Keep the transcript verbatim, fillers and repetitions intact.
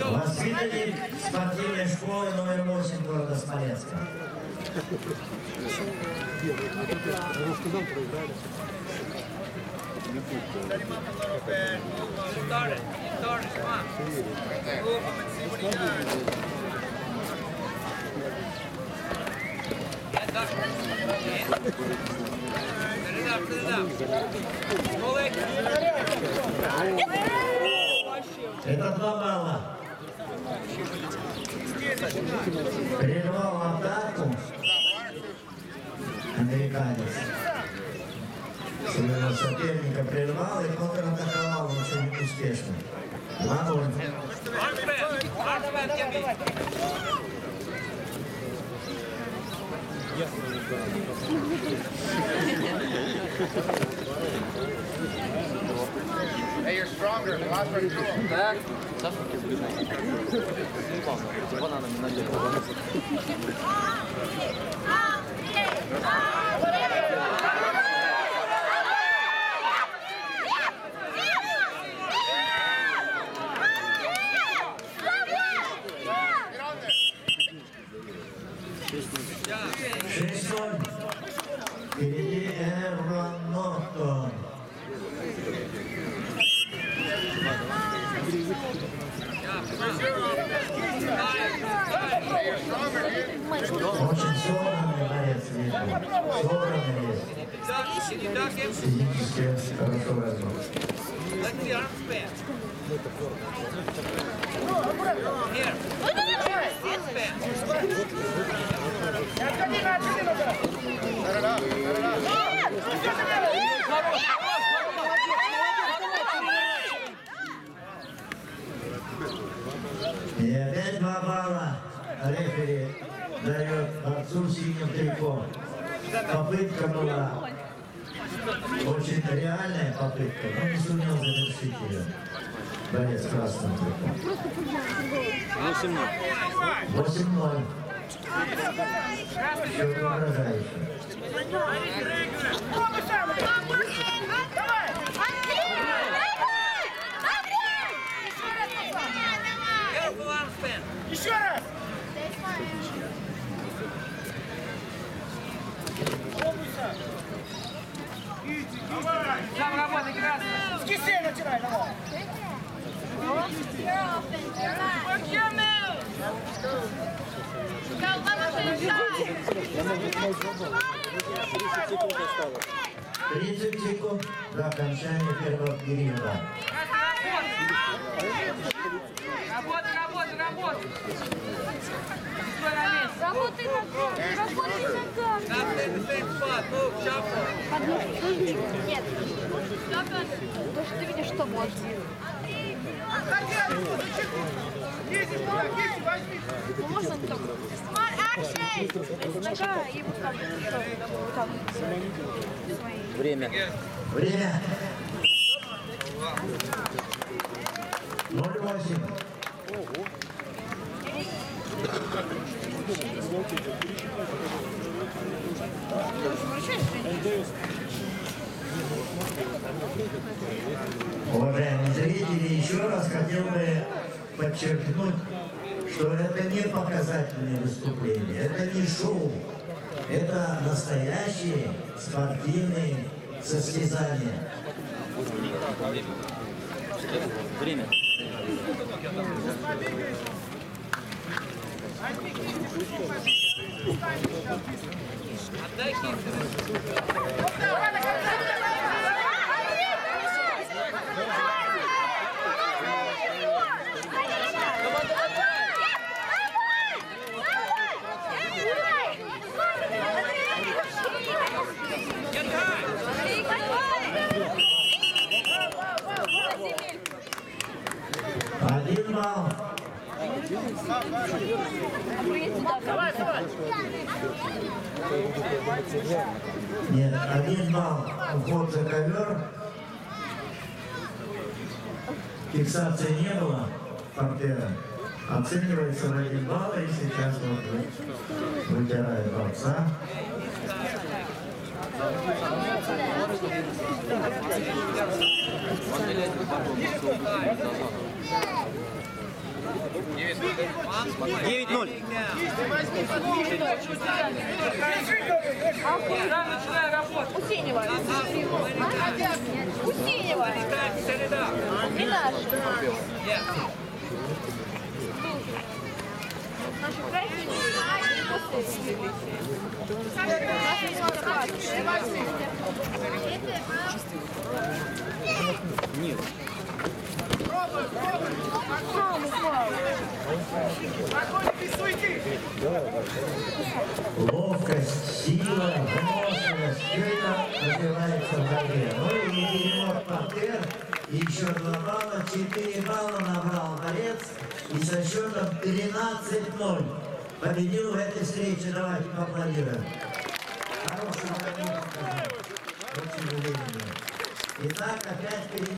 Воспитанник спортивной школы номер восемь города Смоленска. Это два балла. Прервал атаку американец. Своего соперника прервал и контратаковал очень успешно. Два-ноль. Hey, you're stronger. The last one too. Так, банана не надел. шесть-ноль. Впереди Эрон Нортон. Очень собранный борец, видно. Собранный есть. Физически хорошо развит. И опять два балла рефери дает борцу синим трико. Попытка была очень реальная попытка, но не сумел завершить ее. Борец красным трико. восемь-ноль. Счет угрожающий. Еще раз! Там работай, красный! С кисей начинай, давай! тридцать секунд до окончания первого периода. Работай, работай, работай! Работай ногами, работай ногами. Нет. Потому что ты видишь, что можно. Ну, можно не так. Нога и вот так. Вот так. Время. Время. ноль-восемь. Уважаемые зрители, еще раз хотел бы подчеркнуть, что это не показательное выступление, это не шоу, это настоящие спортивные состязания. Время. Отдай Один балл. Давай, давай! Нет, один балл. Уход за ковер. Фиксации не было партнера. Оценивается в один балл, и сейчас вот вытирает борца. девять ноль. Да, начинай работать. Усенева. Усенева. Не наш. Наши красивые. Нет. Ловкость, сила, выносливость, все это развивается в борьбе. Ну и перевод партер, еще два балла, четыре балла набрал борец, и со счетом тринадцать ноль победил в этой встрече. Давайте поаплодируем. Хороший борец, очень уверенный. Итак, опять перед